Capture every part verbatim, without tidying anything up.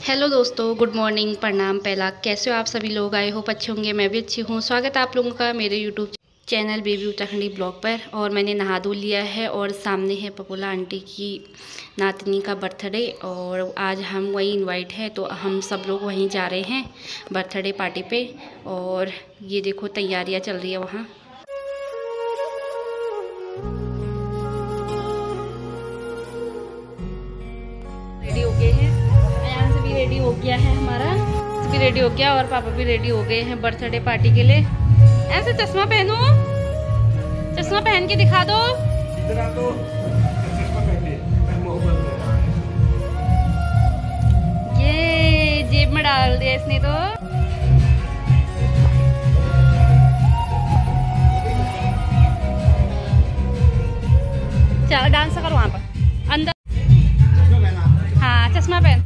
Hello दोस्तों, good morning, प्रणाम, पहला कैसे हो आप सभी लोग। आए हो अच्छे होंगे, मैं भी अच्छी हूँ। स्वागत है आप लोगों का मेरे YouTube channel baby Uttarakhandi blog पर। और मैंने नहा धो लिया है और सामने है पपोला आंटी की नातनी का बर्थडे और आज हम वहीं इनवाइट है, तो हम सब लोग वहीं जा रहे हैं बर्थडे पार्टी पे। और ये देखो तैयारियाँ चल रही है वहाँ। रेडी हो गए हैं, अयान से भी रेडी हो गया है, हमारा भी रेडी हो गया और पापा भी रेडी हो गए हैं बर्थडे पार्टी के लिए। ऐसे चश्मा पहनो, चश्मा पहन के दिखा दो। इधर आ तो चश्मा पहन ले। ये जेब में डाल दिया इसने तो। चलो डांस करो वहाँ पर अंदर। हाँ चश्मा पहन।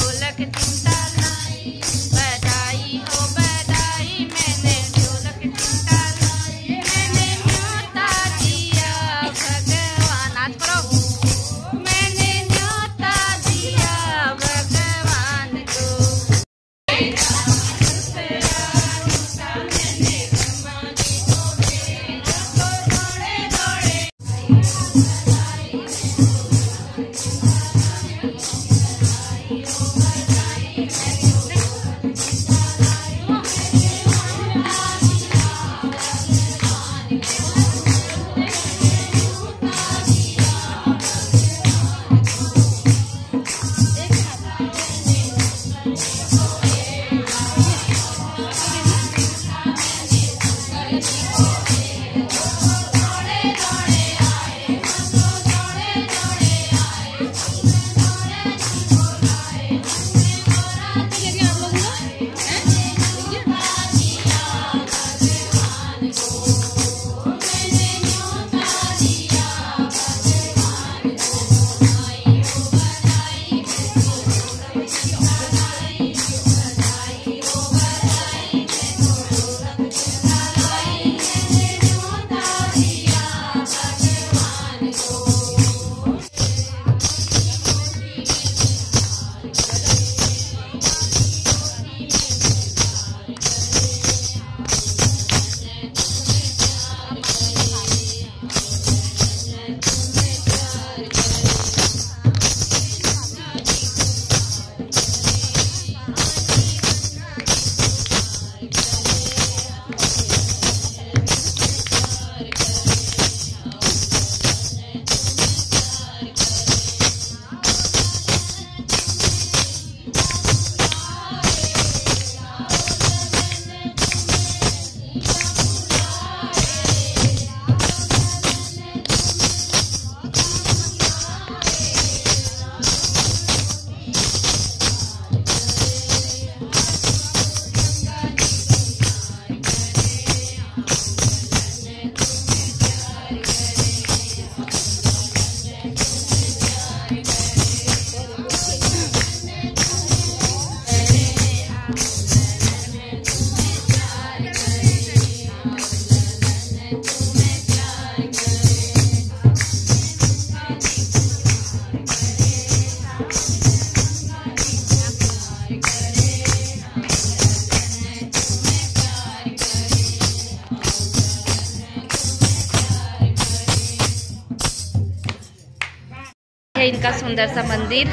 है इनका सुंदर सा मंदिर।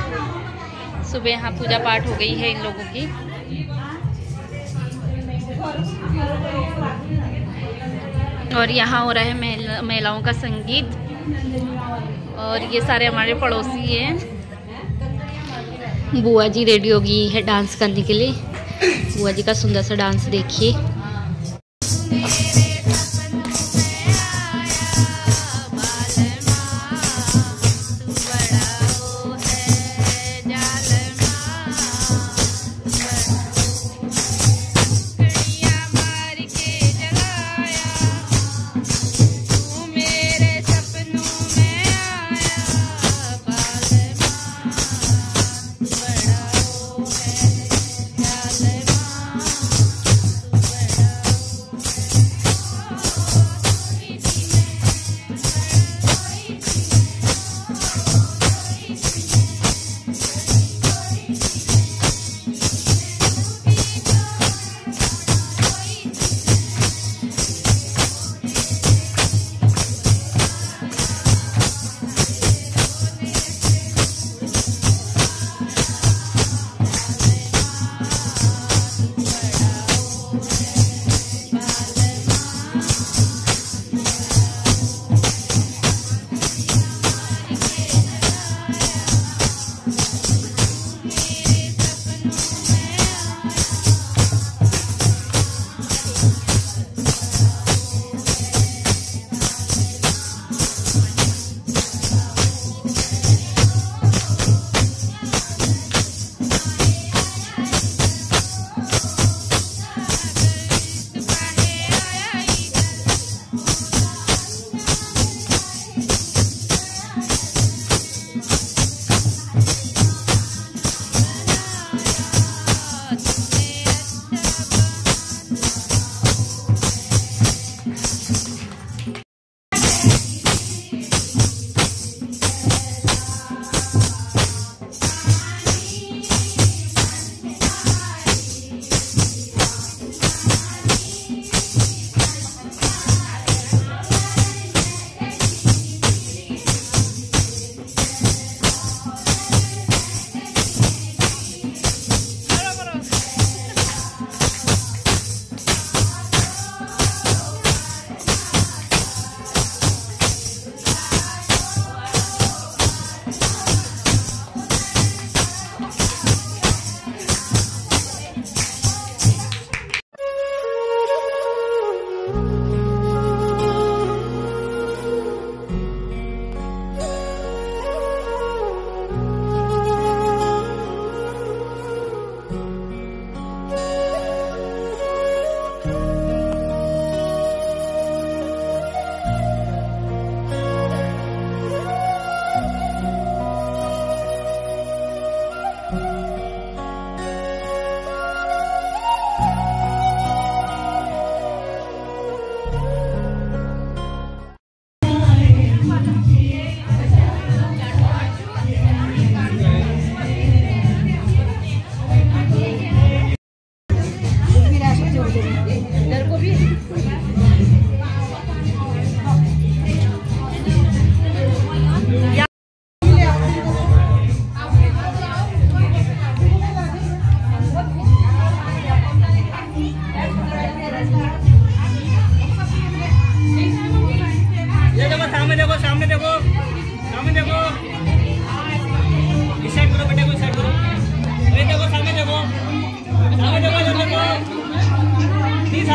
सुबह यहाँ पूजा पाठ हो गई है इन लोगों की। और यहाँ हो रहा है महिला महिलाओं का संगीत। और ये सारे हमारे पड़ोसी हैं। बुआ जी रेडी हो गई है डांस करने के लिए। बुआ जी का सुंदर सा डांस देखिए।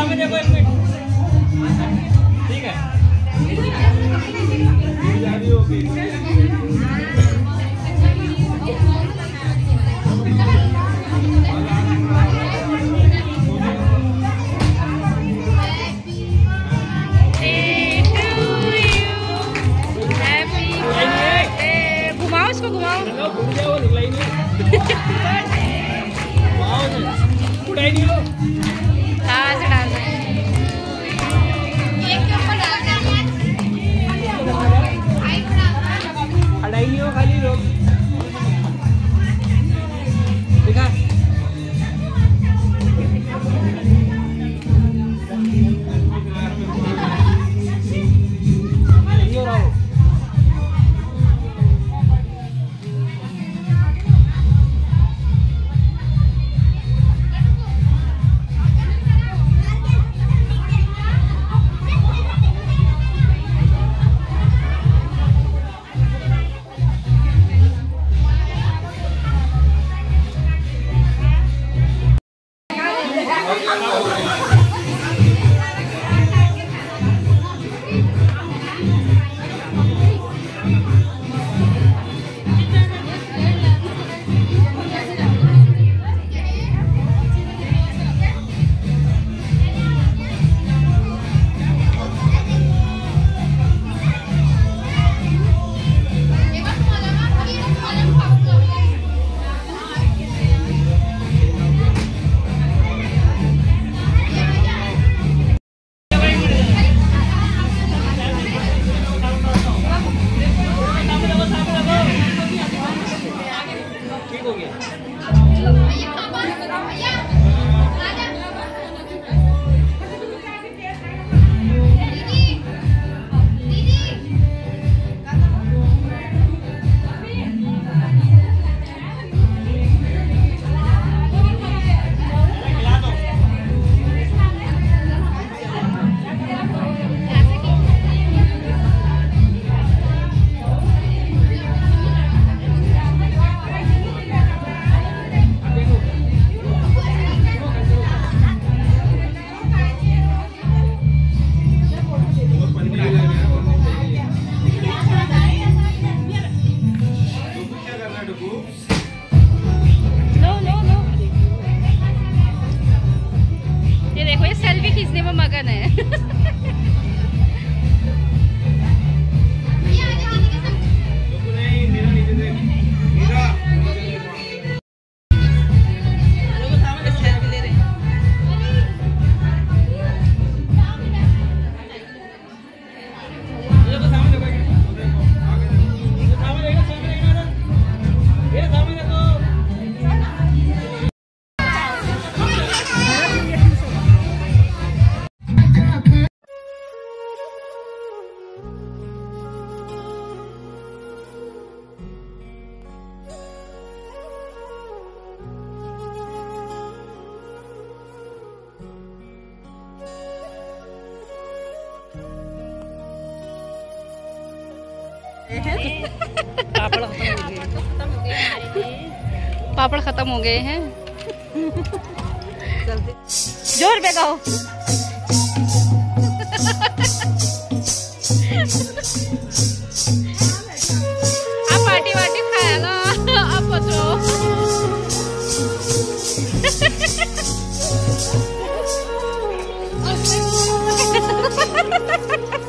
सामने देखो एक मिनट, ठीक है। घुमाओ इसको, घुमाओ। घूम जाओ, निकला ही नहीं। उड़ाई नहीं हो। हाँ ऐसे डाल दो। अड़ाई नहीं हो खाली लोग। देखा? नहीं हो रहा हो। हो गया। सेल्फी खींचने में मगन है। पापड़ खत्म हो गए पापड़ खत्म हो गए हैं। जोर पे गाओ। आप पार्टी वार्टी खाया ना, आप बचो।